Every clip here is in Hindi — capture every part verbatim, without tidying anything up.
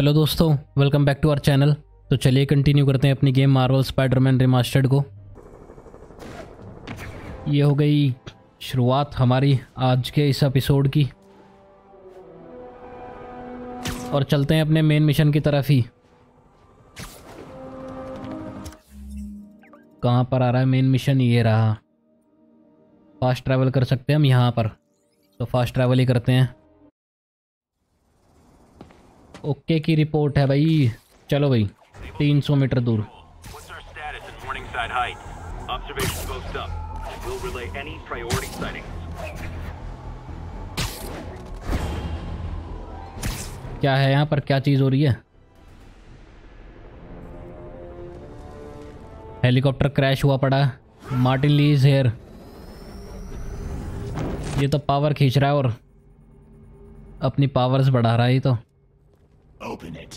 हेलो दोस्तों, welcome back to our channel. तो चलिए कंटिन्यू करते हैं अपनी गेम मार्वल स्पाइडरमैन रिमास्टर्ड को। ये हो गई शुरुआत हमारी आज के इस एपिसोड की और चलते हैं अपने मेन मिशन की तरफ ही। कहाँ पर आ रहा है मेन मिशन? ये रहा। फास्ट ट्रैवल कर सकते हैं हम यहाँ पर, तो फास्ट ट्रैवल ही करते हैं। ओके की रिपोर्ट है भाई। चलो भाई, तीन सौ मीटर दूर। क्या है यहाँ पर? क्या चीज़ हो रही है? हेलीकॉप्टर क्रैश हुआ पड़ा। Martin Lee is here. ये तो पावर खींच रहा है और अपनी पावर्स बढ़ा रहा है। ये तो Open it.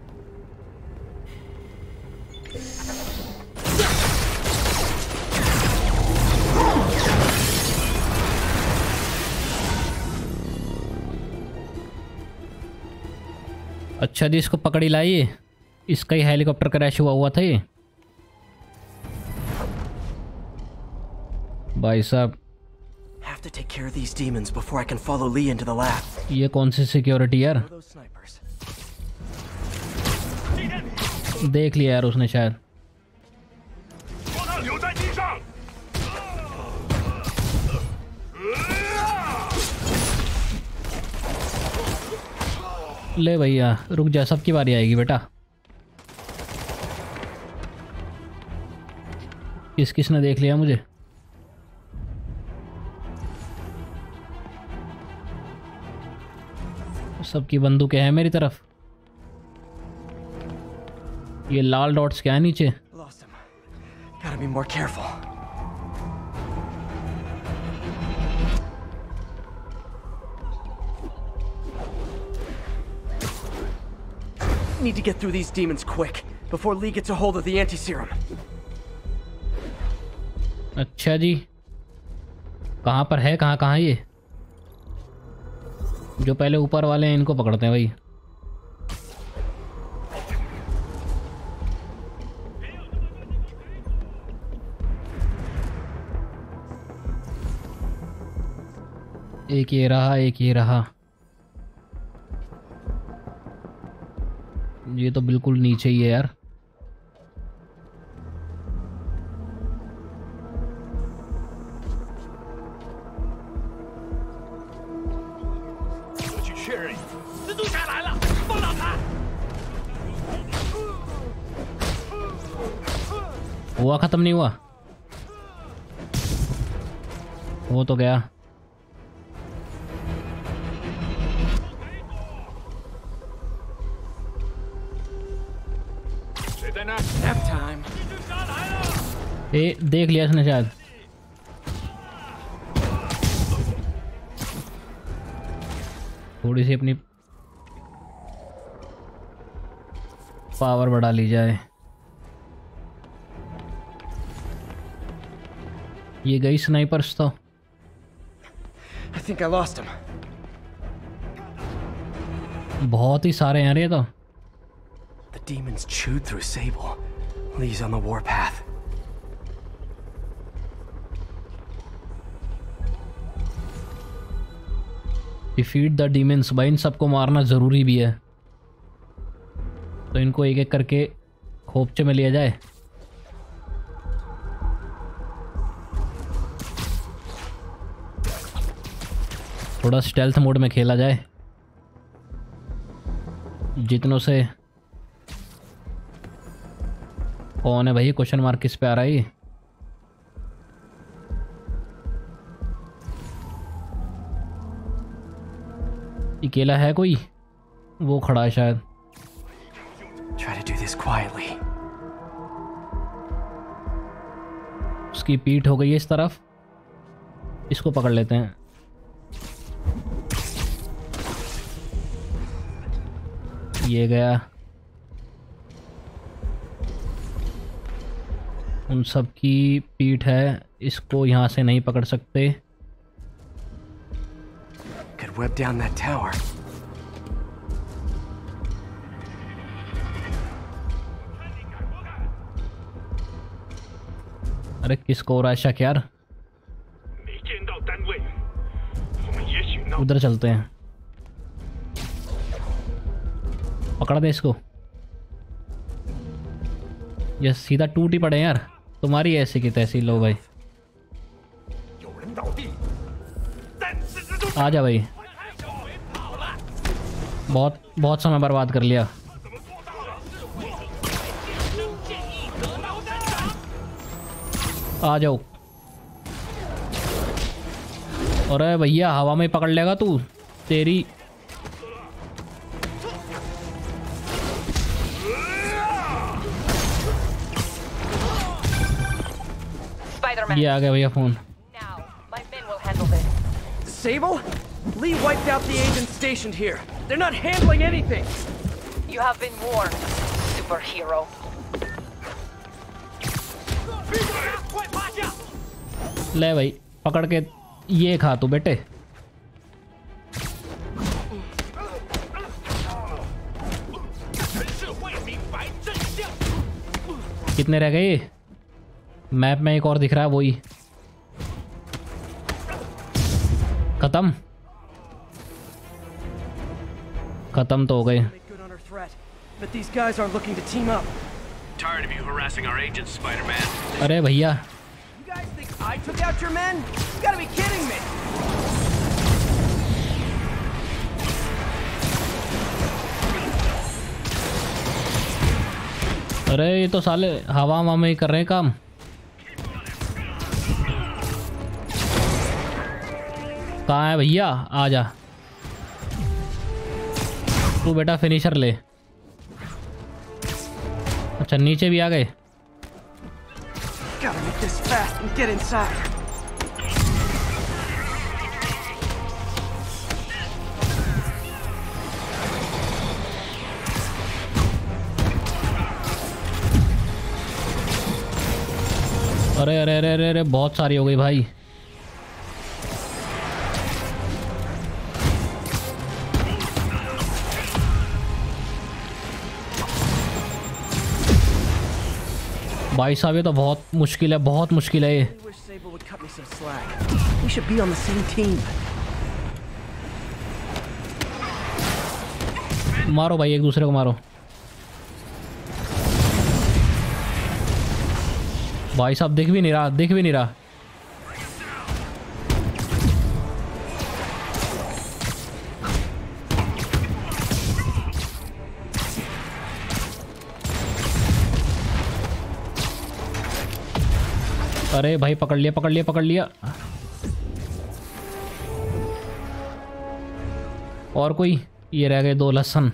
अच्छा जी, इसको पकड़ी लाइए। इसका ही हेलीकॉप्टर क्रैश हुआ हुआ था ये। भाई साहब, Have to take care of these demons before I can follow Lee into the lab. ये कौन सी सिक्योरिटी यार? Those snipers. देख लिया यार उसने शायद। ले भैया रुक जा, सबकी बारी आएगी बेटा। किस किस ने देख लिया मुझे? सबकी बंदूकें हैं मेरी तरफ। ये लाल डॉट्स क्या है नीचे? Lost him. Gotta be more careful. Need to get through these demons quick before Lee gets a hold of the anti-serum. अच्छा जी, कहाँ पर है? कहाँ कहाँ ये? जो पहले ऊपर वाले हैं इनको पकड़ते हैं भाई। एक ये रहा, एक ये रहा। ये तो बिल्कुल नीचे ही है यार। हुआ खत्म नहीं हुआ? वो तो गया। ए, देख लिया इसने शायद। थोड़ी सी अपनी पावर बढ़ा ली जाए। ये गई स्नाइपर्स तो। I think I lost him. बहुत ही सारे हैं ये तो। The demons chewed through Sable. Lee's on the warpath. Defeat the demons. भाई इन सबको मारना ज़रूरी भी है, तो इनको एक एक करके खोपचे में लिया जाए। थोड़ा स्टेल्थ मोड में खेला जाए। जितनों से कौन है भाई? क्वेश्चन मार्क किस पे आ रहा है? अकेला है कोई? वो खड़ा है शायद। Try to do this quietly. उसकी पीठ हो गई है इस तरफ। इसको पकड़ लेते हैं। ये गया। उन सब की पीठ है, इसको यहाँ से नहीं पकड़ सकते। Could web down that tower. अरे किसको हो रहा है शक यार? उधर चलते हैं, पकड़ दे इसको। ये सीधा टूट ही पड़े यार, तुम्हारी ऐसी की तैसी। लो भाई आ जा भाई, बहुत बहुत समय बर्बाद कर लिया। आ जाओ। अरे भैया हवा में पकड़ लेगा तू, तेरी ये आ गया भैया phone. Sable? Lee wiped out the agents stationed here. They're not handling anything. You have been warned, superhero. ले भाई पकड़ के ये खा तू बेटे। कितने रह गए? मैप में एक और दिख रहा है, वही खत्म खत्म तो हो गए। But these guys are looking to team up. Tired of you harassing our agents, Spider-Man. अरे भैया You guys think I took out your men? You gotta be kidding me. अरे ये तो साले हवा हवा में ही कर रहे हैं काम। कहाँ है भैया? आ जा तू बेटा, फिनिशर ले। अच्छा नीचे भी आ गए। Gotta make this fast and get inside. अरे अरे अरे अरे अरे बहुत सारी हो गई भाई। भाई साहब ये तो बहुत मुश्किल है, बहुत मुश्किल है ये। We should be on the same team. मारो भाई एक दूसरे को मारो। भाई साहब दिख भी नहीं रहा, दिख भी नहीं रहा। अरे भाई पकड़ लिया पकड़ लिया पकड़ लिया। और कोई? ये रह गए दो लहसन।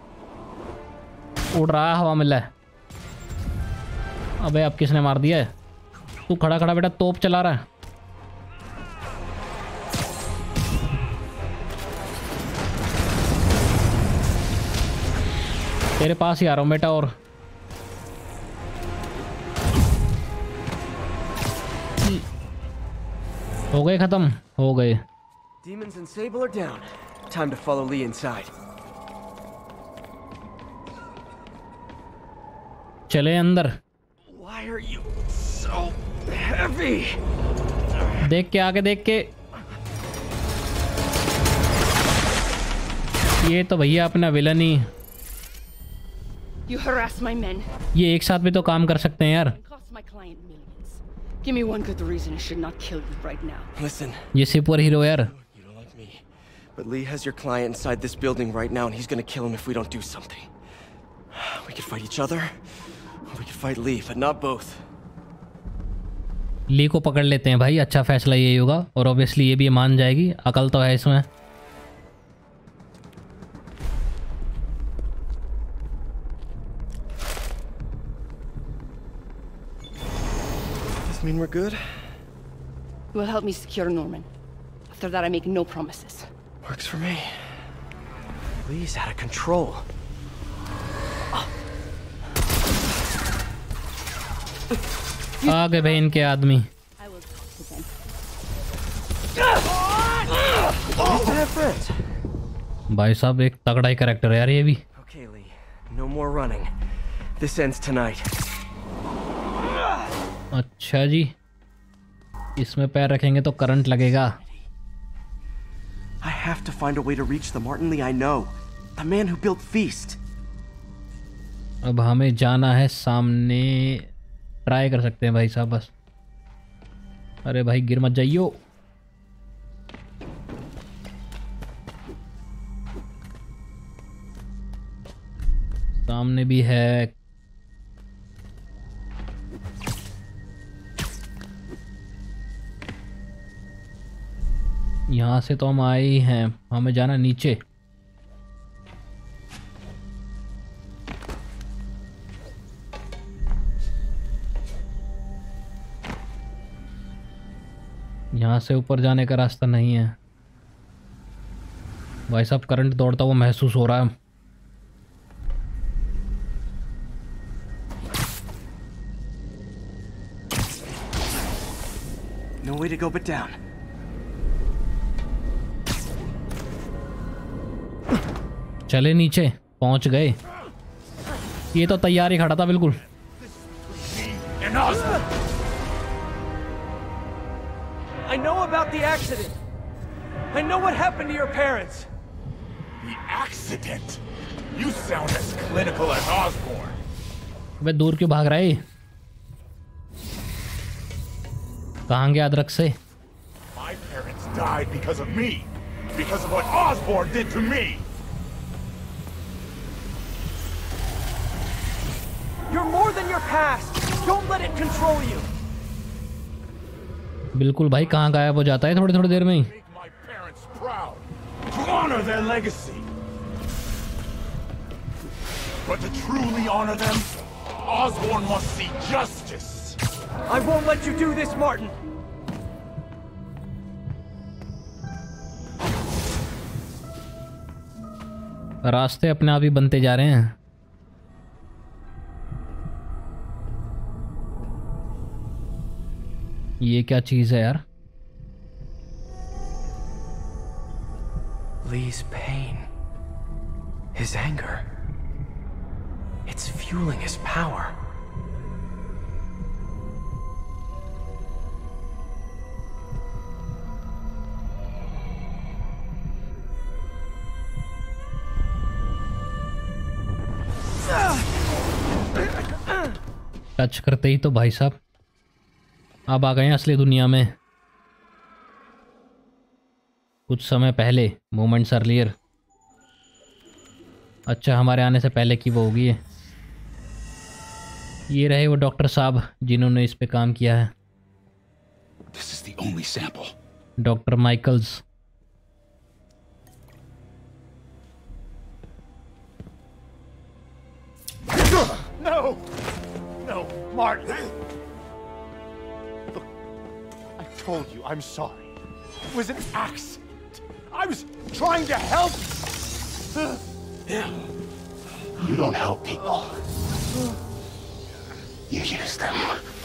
उड़ रहा है, हवा मिल रहा है। अबे अब किसने मार दिया है? तू खड़ा खड़ा बेटा तोप चला रहा है। तेरे पास ही आ रहा हूँ बेटा। और हो गए खत्म, हो गए। Demons and Sable are down. Time to follow Lee inside. चले अंदर। Why are you so heavy? देख के आगे देख के। ये तो भैया अपना विलन ही। You harass my men. ये एक साथ भी तो काम कर सकते हैं यार। Cost my client millions. Give me one good reason I should not kill you right now. Listen, ये सुपर हीरो यार। you don't like me, but Lee has your client inside this building right now, and he's gonna kill him if we don't do something. We could fight each other, or we could fight Lee, but not both. Lee को पकड़ लेते हैं भाई, अच्छा फैसला यही होगा। और ऑब्वियसली ये भी मान जाएगी, अकल तो है इसमें। Mean we're good? You will help me secure Norman. After that, I make no promises. Works for me. Lee's out of control. आ गए भाई इनके आदमी। I will talk to them. Nice to have friends. भाई साहब एक तगड़ा ही कैरेक्टर है यार ये भी। Okay, Lee. No more running. This ends tonight. अच्छा जी, इसमें पैर रखेंगे तो करंट लगेगा। I have to find a way to reach the Martin Lee I know, the man who built Feast. अब हमें जाना है सामने, ट्राई कर सकते हैं भाई साहब बस। अरे भाई गिर मत जाइयो। सामने भी है। यहाँ से तो हम आए ही हैं, हमें जाना नीचे। यहाँ से ऊपर जाने का रास्ता नहीं है। भाई साहब करंट दौड़ता हुआ महसूस हो रहा है। No way to go but down. चले नीचे, पहुंच गए। ये तो तैयार ही खड़ा था बिल्कुल। I know about the accident. I know what happened to your parents. The accident? You sound as clinical as Osborn. वे दूर क्यों भाग रहे? कहाँ गया अदरक से? My parents died because of me. Because of what Osborn did to me. You're more than your past. Don't let it control you. बिल्कुल भाई, कहाँ गायब हो जाता है थोड़ी थोड़ी देर में ही। Make my parents proud. To honor their legacy. But to truly honor them, Osborn must see justice. I won't let you do this, Martin. रास्ते अपने आप ही बनते जा रहे हैं। ये क्या चीज है यार? Lee's pain, his anger, it's fueling his power. Touch करते ही तो भाई साहब अब आ गए हैं असली दुनिया में। कुछ समय पहले, मोमेंट्स अर्लियर। अच्छा, हमारे आने से पहले की वो होगी। ये रहे वो डॉक्टर साहब जिन्होंने इस पे काम किया है। This is the only sample. Doctor Michaels. No! No, Martin! Look, I told you I'm sorry. It was an accident. I was trying to help. You don't help people. You use them.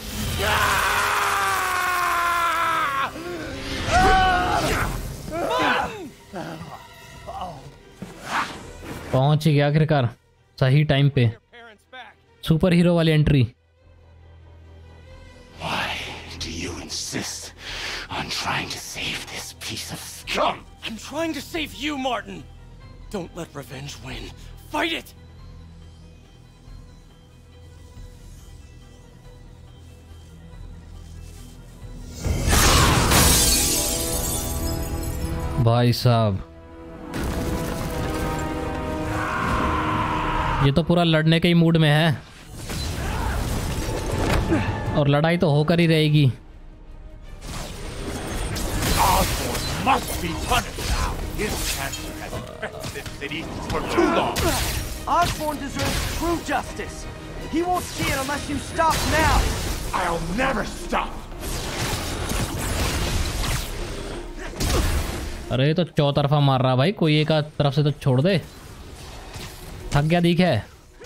पहुंच ही गया आखिरकार सही टाइम पे। सुपर हीरो वाली entry. Why do you insist on trying to save this piece of scum? I'm trying to save you, Martin. Don't let revenge win. Fight it! भाई साहब, ये तो पूरा लड़ने के ही मूड में है और लड़ाई तो होकर ही रहेगी। Osborn must be punished now. His cancer has infected this city for too long. Osborn deserves true justice. He won't see it unless you stop now. I'll never stop. अरे ये तो चौतरफा मार रहा भाई, कोई एक आध तरफ से तो छोड़ दे। थक गया दिख है।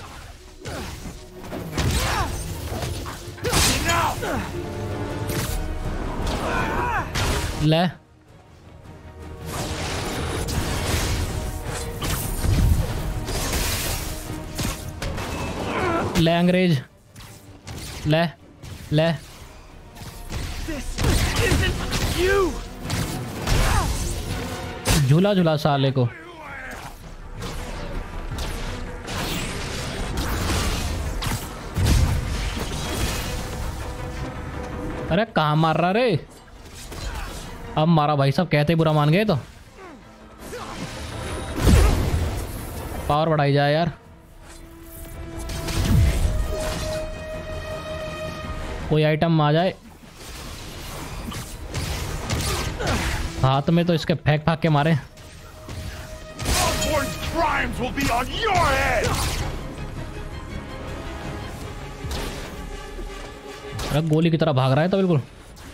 ले ले अंग्रेज, ले ले। This is You! झूला झूला साले को। अरे कहाँ मार रहा रे? अब मारा भाई साहब, कहते बुरा मान गए तो। पावर बढ़ाई जाए यार। कोई आइटम आ जाए हाथ में तो इसके फेंक फाक के मारे। Osborn's crimes will be on your head! अरे गोली की तरह भाग रहा है तो बिल्कुल।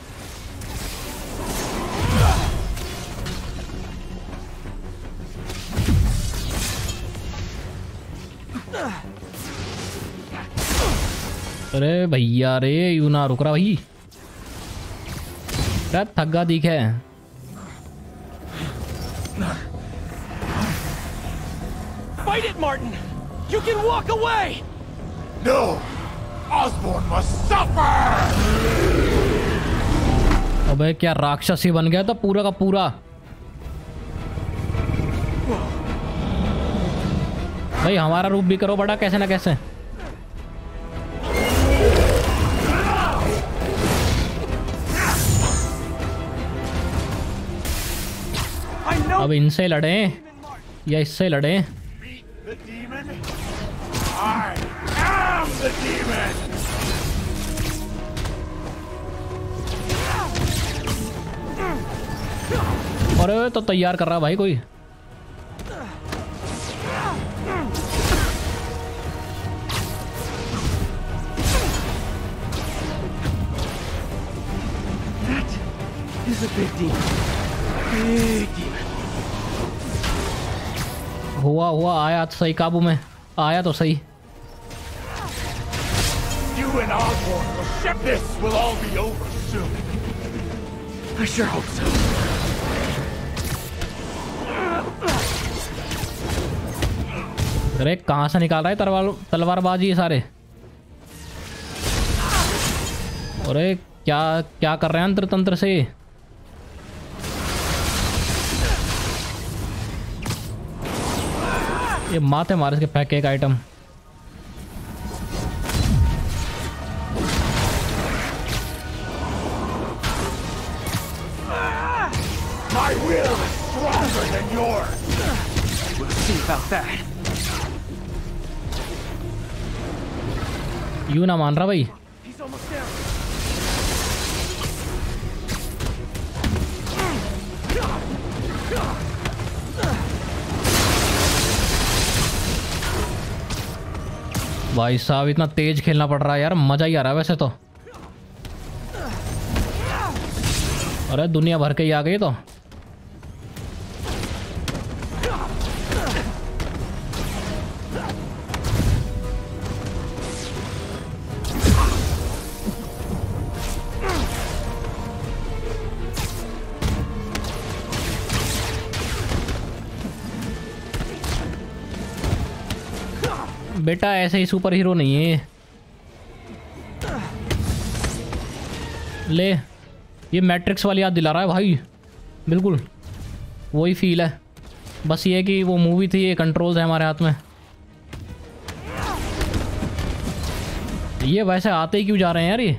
अरे भैया रे, यूं ना रुक रहा भाई। अरे थग्गा दिखे। Fight it, Martin! You can walk away! No! Osborn must suffer! अबे क्या राक्षसी बन गया था पूरा का पूरा। भाई हमारा रूप भी करो बड़ा कैसे ना कैसे। अब इनसे लड़े या इससे लड़े? The demon? I am the demon! अरे तो तैयार कर रहा भाई कोई। This is a big demon. Big demon. हुआ हुआ आया तो सही काबू में, आया तो सही। You and Osborn will ship this will all be over soon. I sure hope so. अरे कहाँ से निकाल रहा है तलवार तलवारबाजी ये सारे? अरे क्या क्या कर रहे हैं अंतर तंत्र से? ये माथे मारे इसके पैक एक item. My will is stronger than yours. We'll see about that. यूं ना मान रहा भाई। He's almost down. भाई साहब इतना तेज खेलना पड़ रहा है यार, मजा ही आ रहा है वैसे तो। अरे दुनिया भर के ही आ गई तो। बेटा ऐसे ही सुपर हीरो नहीं है। ले ये मैट्रिक्स वाली याद दिला रहा है भाई, बिल्कुल वही फील है। बस ये कि वो मूवी थी, ये कंट्रोल्स है हमारे हाथ में। ये वैसे आते ही क्यों जा रहे हैं यार ये?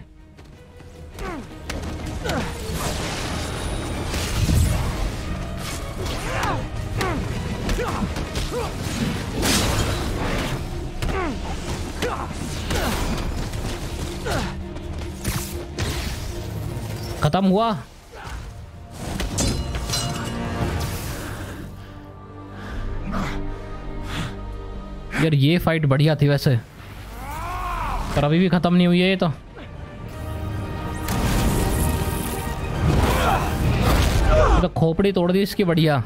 खत्म हुआ। यार ये फाइट बढ़िया थी वैसे, पर अभी भी खत्म नहीं हुई है ये तो। तो खोपड़ी तोड़ दी इसकी बढ़िया।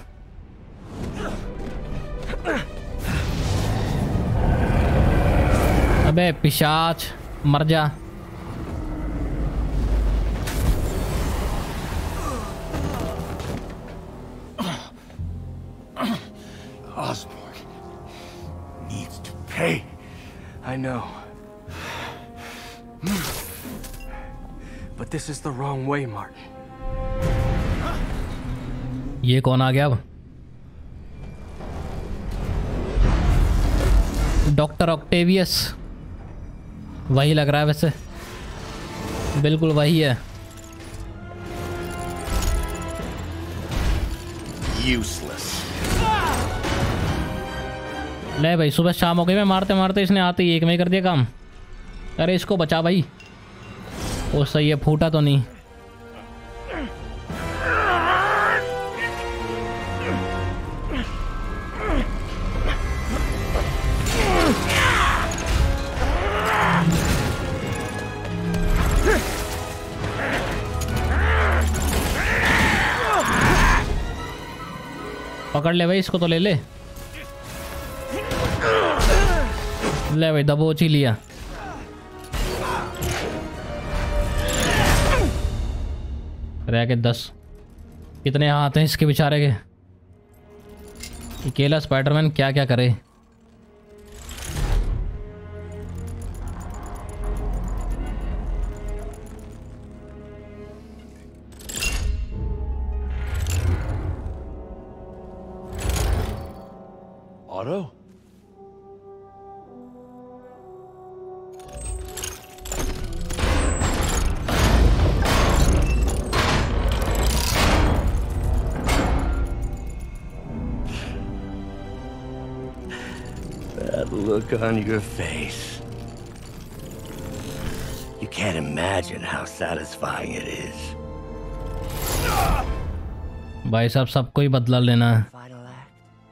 अबे पिशाच मर जा। Osborn needs to pay. I know. But this is the wrong way, Martin. ये कौन आ गया अब? डॉक्टर ऑक्टेवियस, वही लग रहा है वैसे, बिल्कुल वही है। Useless. ले भाई, सुबह शाम हो गई, मैं मारते मारते इसने आते ही एक में कर दिया काम। अरे इसको बचा भाई। वो सही है, फूटा तो नहीं। पकड़ ले भाई इसको, तो ले ले ले भाई, दबोच ही लिया। रह के दस। कितने हाथ हैं इसके बेचारे के। अकेला स्पाइडरमैन क्या क्या करे। Otto? That look on your face. You can't imagine how satisfying it is. भाई साहब, सबको ही बदला लेना है। Final act.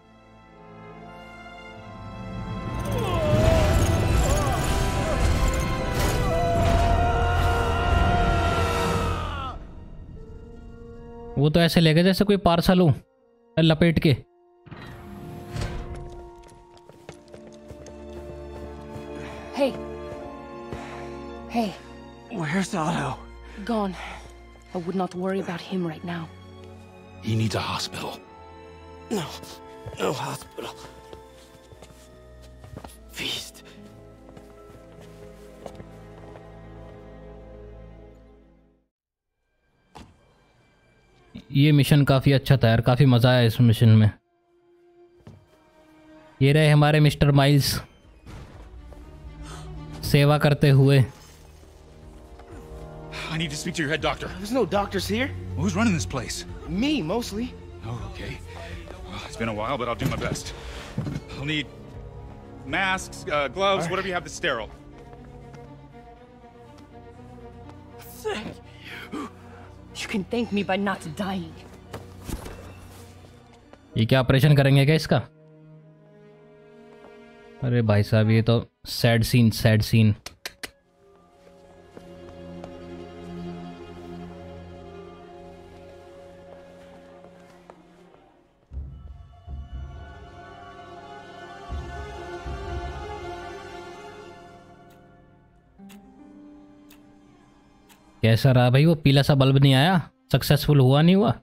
वो तो ऐसे ले गए जैसे कोई पार्सल हो लपेट के। Hey. Hey. Where's Otto? Gone. I would not worry about him right now. He needs a hospital. No. No hospital. Feast. ये मिशन काफ़ी अच्छा था यार, काफ़ी मज़ा आया इस मिशन में। ये रहे हमारे मिस्टर माइल्स सेवा करते हुए। I need to speak to your head doctor. There's no doctors here. Who's running this place? Me, mostly. Oh, okay. Well, it's been a while, but I'll do my best. I'll need masks, uh, gloves, whatever you have that's sterile. Thank you. You can thank me by not dying. ये क्या ऑपरेशन करेंगे क्या इसका? अरे भाई साहब, ये तो सैड सीन सैड सीन। कैसा रहा भाई? वो पीला सा बल्ब नहीं आया? सक्सेसफुल हुआ नहीं हुआ?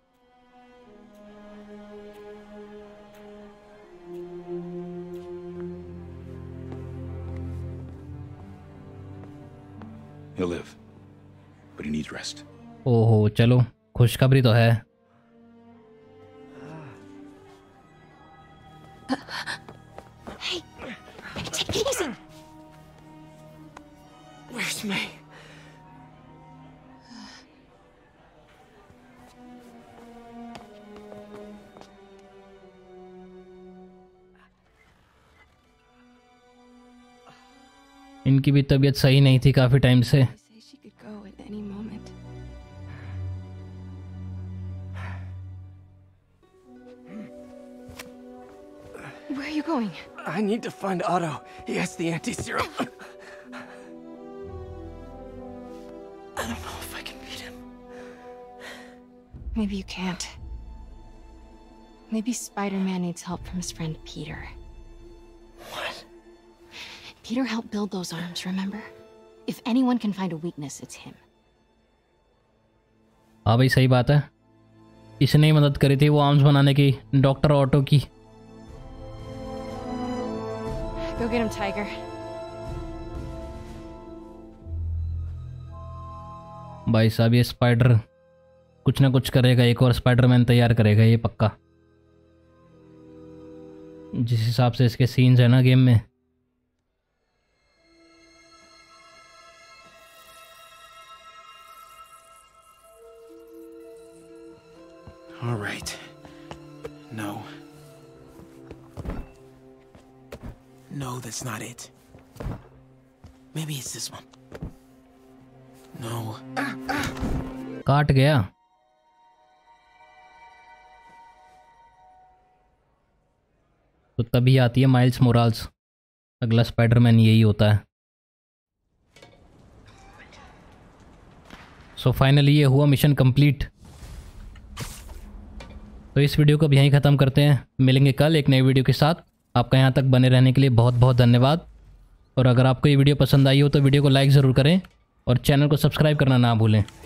He'll live, but he needs rest. ओहो, चलो खुशखबरी तो है। Hey, take it easy. Where's May? इनकी भी तबीयत सही नहीं थी काफी टाइम से। Say she could go at any moment. Where are you going? I need to find Otto. He has the anti-serum. I don't know if I can beat him. Maybe you can't. Maybe Spider-Man needs help from his friend Peter. What? Peter helped build those arms, remember? If anyone can find a weakness, it's him. हाँ भाई, सही बात है। इसने ही मदद करी थी वो आर्म्स बनाने की, डॉक्टर ऑटो की। Go get him, Tiger. भाई साहब, ये स्पाइडर कुछ ना कुछ करेगा, एक और स्पाइडरमैन तैयार करेगा ये पक्का, जिस हिसाब से इसके सीन्स है ना गेम में। All right. No. No, that's not it. Maybe it's this one. No. काट गया। तो तभी आती है माइल्स मोराल्स, अगला स्पाइडरमैन यही होता है। सो so फाइनली ये हुआ मिशन कंप्लीट। तो इस वीडियो को भी यहीं ख़त्म करते हैं, मिलेंगे कल एक नई वीडियो के साथ। आपका यहाँ तक बने रहने के लिए बहुत बहुत धन्यवाद। और अगर आपको ये वीडियो पसंद आई हो तो वीडियो को लाइक ज़रूर करें और चैनल को सब्सक्राइब करना ना भूलें।